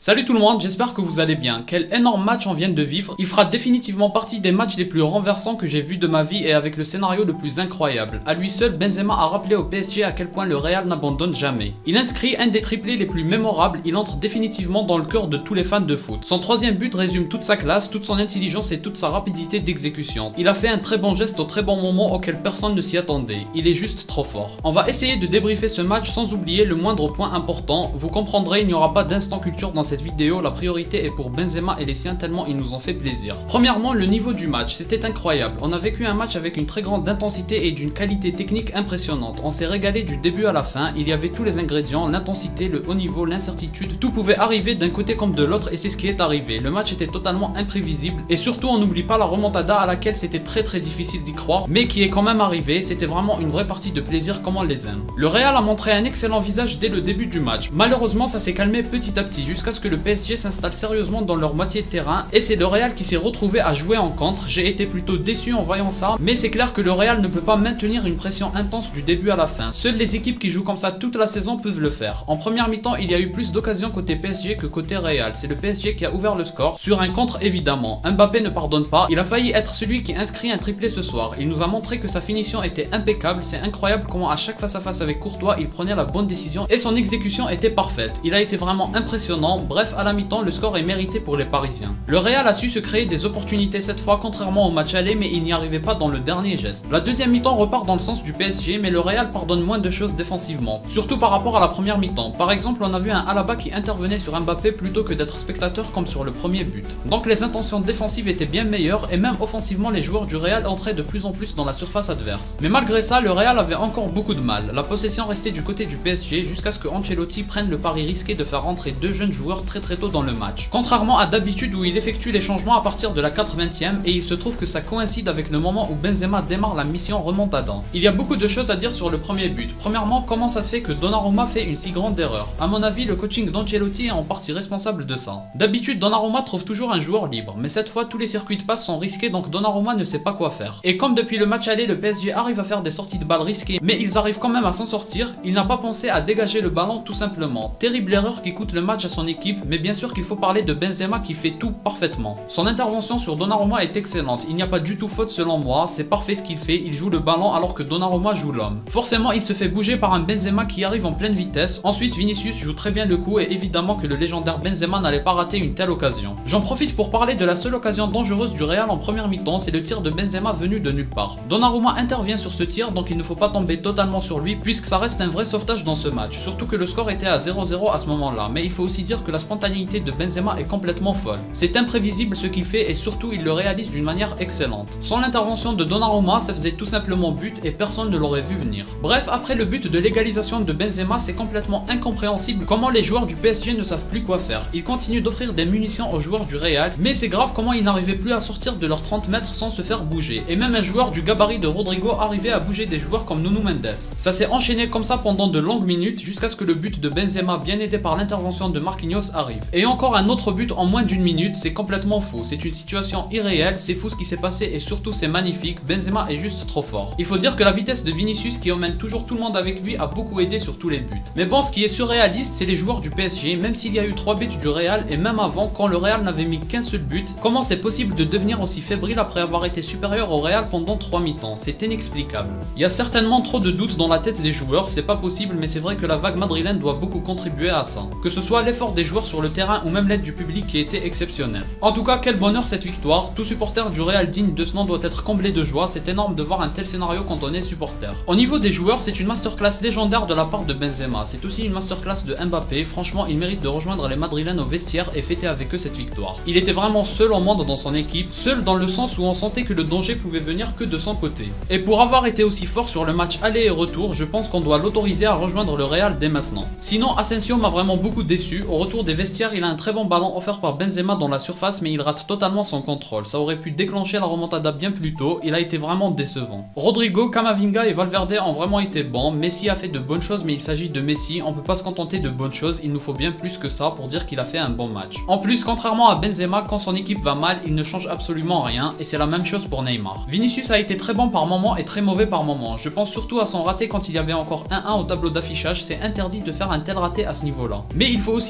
Salut tout le monde, j'espère que vous allez bien. Quel énorme match on vient de vivre. Il fera définitivement partie des matchs les plus renversants que j'ai vus de ma vie et avec le scénario le plus incroyable. À lui seul, Benzema a rappelé au PSG à quel point le Real n'abandonne jamais. Il inscrit un des triplés les plus mémorables, il entre définitivement dans le cœur de tous les fans de foot. Son troisième but résume toute sa classe, toute son intelligence et toute sa rapidité d'exécution. Il a fait un très bon geste au très bon moment auquel personne ne s'y attendait. Il est juste trop fort. On va essayer de débriefer ce match sans oublier le moindre point important. Vous comprendrez, il n'y aura pas d'instant culture dans cette vidéo, la priorité est pour Benzema et les siens tellement ils nous ont fait plaisir. Premièrement, le niveau du match, c'était incroyable. On a vécu un match avec une très grande intensité et d'une qualité technique impressionnante. On s'est régalé du début à la fin, il y avait tous les ingrédients, l'intensité, le haut niveau, l'incertitude, tout pouvait arriver d'un côté comme de l'autre et c'est ce qui est arrivé. Le match était totalement imprévisible et surtout on n'oublie pas la remontada à laquelle c'était très difficile d'y croire, mais qui est quand même arrivé. C'était vraiment une vraie partie de plaisir comme on les aime. Le Real a montré un excellent visage dès le début du match. Malheureusement ça s'est calmé petit à petit jusqu'à ce que le PSG s'installe sérieusement dans leur moitié de terrain et c'est le Real qui s'est retrouvé à jouer en contre. J'ai été plutôt déçu en voyant ça, mais c'est clair que le Real ne peut pas maintenir une pression intense du début à la fin. Seules les équipes qui jouent comme ça toute la saison peuvent le faire. En première mi-temps, il y a eu plus d'occasions côté PSG que côté Real. C'est le PSG qui a ouvert le score, sur un contre évidemment. Mbappé ne pardonne pas, il a failli être celui qui inscrit un triplé ce soir. Il nous a montré que sa finition était impeccable, c'est incroyable comment à chaque face à face avec Courtois, il prenait la bonne décision et son exécution était parfaite. Il a été vraiment impressionnant. Bref, à la mi-temps, le score est mérité pour les Parisiens. Le Real a su se créer des opportunités cette fois contrairement au match aller, mais il n'y arrivait pas dans le dernier geste. La deuxième mi-temps repart dans le sens du PSG, mais le Real pardonne moins de choses défensivement, surtout par rapport à la première mi-temps. Par exemple, on a vu un Alaba qui intervenait sur Mbappé plutôt que d'être spectateur comme sur le premier but. Donc les intentions défensives étaient bien meilleures et même offensivement les joueurs du Real entraient de plus en plus dans la surface adverse. Mais malgré ça, le Real avait encore beaucoup de mal. La possession restait du côté du PSG jusqu'à ce que Ancelotti prenne le pari risqué de faire rentrer deux jeunes joueurs très tôt dans le match. Contrairement à d'habitude où il effectue les changements à partir de la 80e et il se trouve que ça coïncide avec le moment où Benzema démarre la mission remontada. Il y a beaucoup de choses à dire sur le premier but. Premièrement, comment ça se fait que Donnarumma fait une si grande erreur? À mon avis, le coaching d'Ancelotti est en partie responsable de ça. D'habitude, Donnarumma trouve toujours un joueur libre, mais cette fois tous les circuits de passe sont risqués donc Donnarumma ne sait pas quoi faire. Et comme depuis le match aller, le PSG arrive à faire des sorties de balles risquées, mais ils arrivent quand même à s'en sortir, il n'a pas pensé à dégager le ballon tout simplement. Terrible erreur qui coûte le match à son équipe, mais bien sûr qu'il faut parler de Benzema qui fait tout parfaitement. Son intervention sur Donnarumma est excellente, il n'y a pas du tout faute selon moi, c'est parfait ce qu'il fait, il joue le ballon alors que Donnarumma joue l'homme. Forcément il se fait bouger par un Benzema qui arrive en pleine vitesse, ensuite Vinicius joue très bien le coup et évidemment que le légendaire Benzema n'allait pas rater une telle occasion. J'en profite pour parler de la seule occasion dangereuse du Real en première mi-temps, c'est le tir de Benzema venu de nulle part. Donnarumma intervient sur ce tir donc il ne faut pas tomber totalement sur lui puisque ça reste un vrai sauvetage dans ce match, surtout que le score était à 0-0 à ce moment-là, mais il faut aussi dire que la spontanéité de Benzema est complètement folle. C'est imprévisible ce qu'il fait et surtout il le réalise d'une manière excellente. Sans l'intervention de Donnarumma, ça faisait tout simplement but et personne ne l'aurait vu venir. Bref, après le but de l'égalisation de Benzema, c'est complètement incompréhensible comment les joueurs du PSG ne savent plus quoi faire. Ils continuent d'offrir des munitions aux joueurs du Real, mais c'est grave comment ils n'arrivaient plus à sortir de leurs 30 mètres sans se faire bouger. Et même un joueur du gabarit de Rodrigo arrivait à bouger des joueurs comme Nuno Mendes. Ça s'est enchaîné comme ça pendant de longues minutes jusqu'à ce que le but de Benzema, bien aidé par l'intervention de Marquinhos, arrive. Et encore un autre but en moins d'une minute, c'est complètement faux, c'est une situation irréelle, c'est fou ce qui s'est passé et surtout c'est magnifique, Benzema est juste trop fort. Il faut dire que la vitesse de Vinicius qui emmène toujours tout le monde avec lui a beaucoup aidé sur tous les buts. Mais bon, ce qui est surréaliste, c'est les joueurs du PSG, même s'il y a eu 3 buts du Real et même avant quand le Real n'avait mis qu'un seul but, comment c'est possible de devenir aussi fébrile après avoir été supérieur au Real pendant 3 mi-temps? C'est inexplicable. Il y a certainement trop de doutes dans la tête des joueurs, c'est pas possible, mais c'est vrai que la vague madrilène doit beaucoup contribuer à ça. Que ce soit l'effort des joueurs sur le terrain ou même l'aide du public qui était exceptionnelle. En tout cas, quel bonheur cette victoire, tout supporter du Real digne de ce nom doit être comblé de joie, c'est énorme de voir un tel scénario quand on est supporter. Au niveau des joueurs, c'est une masterclass légendaire de la part de Benzema, c'est aussi une masterclass de Mbappé, franchement il mérite de rejoindre les madrilènes au vestiaire et fêter avec eux cette victoire. Il était vraiment seul au monde dans son équipe, seul dans le sens où on sentait que le danger pouvait venir que de son côté. Et pour avoir été aussi fort sur le match aller et retour, je pense qu'on doit l'autoriser à rejoindre le Real dès maintenant. Sinon, Asensio m'a vraiment beaucoup déçu, au retour des vestiaires il a un très bon ballon offert par Benzema dans la surface mais il rate totalement son contrôle, ça aurait pu déclencher la remontada bien plus tôt, il a été vraiment décevant. Rodrigo, Camavinga et Valverde ont vraiment été bons, Messi a fait de bonnes choses mais il s'agit de Messi, on peut pas se contenter de bonnes choses, il nous faut bien plus que ça pour dire qu'il a fait un bon match. En plus, contrairement à Benzema, quand son équipe va mal, il ne change absolument rien et c'est la même chose pour Neymar. Vinicius a été très bon par moment et très mauvais par moment, je pense surtout à son raté quand il y avait encore 1-1 au tableau d'affichage, c'est interdit de faire un tel raté à ce niveau-là. Mais il faut aussi dire qu'il a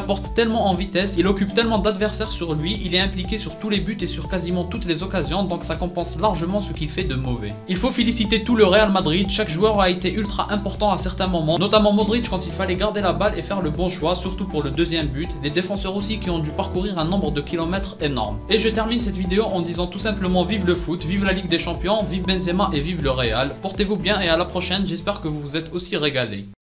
apporte tellement en vitesse, il occupe tellement d'adversaires sur lui, il est impliqué sur tous les buts et sur quasiment toutes les occasions, donc ça compense largement ce qu'il fait de mauvais. Il faut féliciter tout le Real Madrid, chaque joueur a été ultra important à certains moments, notamment Modric quand il fallait garder la balle et faire le bon choix, surtout pour le deuxième but, les défenseurs aussi qui ont dû parcourir un nombre de kilomètres énorme. Et je termine cette vidéo en disant tout simplement vive le foot, vive la Ligue des Champions, vive Benzema et vive le Real. Portez-vous bien et à la prochaine, j'espère que vous vous êtes aussi régalés.